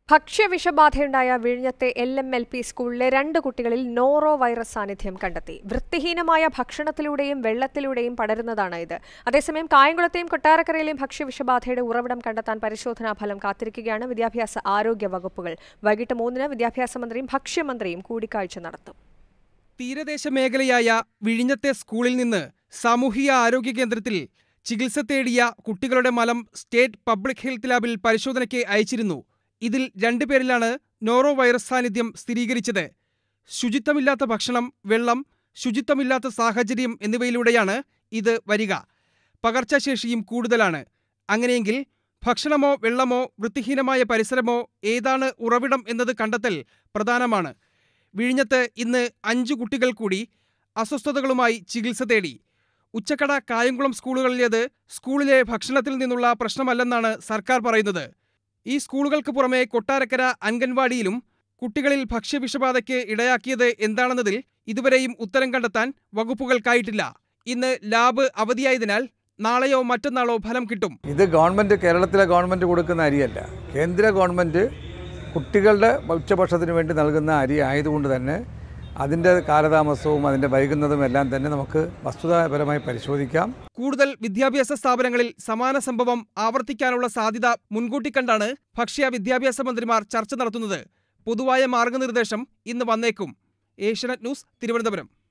ഭക്ഷ്യവിഷബാധയുണ്ടായ വിഴിഞ്ഞത്തെ LMLP സ്കൂളിലെ 2 കുട്ടികളിൽ noro virus സാന്നിധ്യം കണ്ടെത്തി. വൃത്തിഹീനമായ ഭക്ഷണത്തിലൂടെയും വെള്ളത്തിലൂടെയും പടരുന്നതാണ് ഇത്. അതേസമയം കായംകുളത്തെയും കൊട്ടാരക്കരയിലെയും ഭക്ഷ്യവിഷബാധയുടെ ഉറവിടം കണ്ടെത്താൻ പരിശോധനാ ഫലം കാത്തിരിക്കുകയാണ് വിദ്യാഭ്യാസ ആരോഗ്യ വകുപ്പുകൾ. വൈകിട്ട് 3-ന് വിദ്യാഭ്യാസ മന്ത്രിയും ഭക്ഷ്യമന്ത്രിയും കൂടിക്കാഴ്ച നടത്തും. തീരദേശ മേഖലയായ വിഴിഞ്ഞത്തെ സ്കൂളിൽ നിന്ന് സാമൂഹിക ആരോഗ്യ കേന്ദ്രത്തിൽ ചികിത്സ തേടിയ കുട്ടികളുടെ മലം സ്റ്റേറ്റ് പബ്ലിക് ഹെൽത്ത് ലാബിൽ പരിശോധനയ്ക്ക് അയച്ചിരുന്നു. ഇതിൽ 2 പേരിലാണ് നോറോ വൈറസ് സാന്നിധ്യം സ്ഥിരീകരിച്ചത്. ശുചിത്വമില്ലാത്ത ഭക്ഷണം, വെള്ളം, ശുചിത്വമില്ലാത്ത സാഹചര്യം എന്നിവയിലൂടെയാണ് ഇത് വരിക. പകർച്ചശേഷിയും കൂടുതലാണ്. അങ്ങനെയെങ്കിൽ ഭക്ഷണമോ വെള്ളമോ വൃത്തിഹീനമായ പരിസരമോ ഏതാണ് ഉറവിടം എന്നത് കണ്ടെത്തൽ പ്രധാനമാണ്. വിഴിഞ്ഞത്ത് ഇന്ന് 5 കുട്ടികൾ കൂടി അസ്വസ്ഥതകളുമായി ചികിത്സ തേടി. ഉച്ചക്കട, കായംകുളം സ്കൂളുകളിലേത് സ്കൂളിലെ ഭക്ഷണത്തിൽ നിന്നുള്ള പ്രശ്നമല്ലെന്നാണ് സർക്കാർ പറയുന്നത്. ഈ സ്കൂളുകൾക്ക് പുറമെ കൊട്ടാരക്കര അംഗൻവാടിയിലും കുട്ടികളിൽ ഭക്ഷ്യവിഷബാധയ്ക്ക് ഇടയാക്കിയത് എന്താണെന്നതിൽ ഇതുവരെയും ഉത്തരം കണ്ടെത്താൻ വകുപ്പുകൾക്കായിട്ടില്ല. ഇന്ന് ലാബ് അവധിയായതിനാൽ നാളെയോ മറ്റന്നാളോ ഫലം കിട്ടും. ഇത് കേരളത്തിലെ ഗവൺമെൻറ് കൊടുക്കുന്ന അരിയല്ല. കേന്ദ്ര ഗവൺമെൻറ് കുട്ടികളുടെ ഉച്ചഭക്ഷണത്തിന് വേണ്ടി നൽകുന്ന അരി ആയതുകൊണ്ട് തന്നെ അതിൻ്റെ കാലതാമസവും അതിൻ്റെ വൈകുന്നതും എല്ലാം തന്നെ നമുക്ക് വസ്തുതാപരമായി പരിശോധിക്കാം. കൂടുതൽ വിദ്യാഭ്യാസ സ്ഥാപനങ്ങളിൽ സമാന സംഭവം ആവർത്തിക്കാനുള്ള സാധ്യത മുൻകൂട്ടി കണ്ടാണ് ഭക്ഷ്യ വിദ്യാഭ്യാസ മന്ത്രിമാർ ചർച്ച നടത്തുന്നത്. പൊതുവായ മാർഗനിർദ്ദേശം ഇന്ന് വന്നേക്കും. ഏഷ്യാനെറ്റ് ന്യൂസ്, തിരുവനന്തപുരം.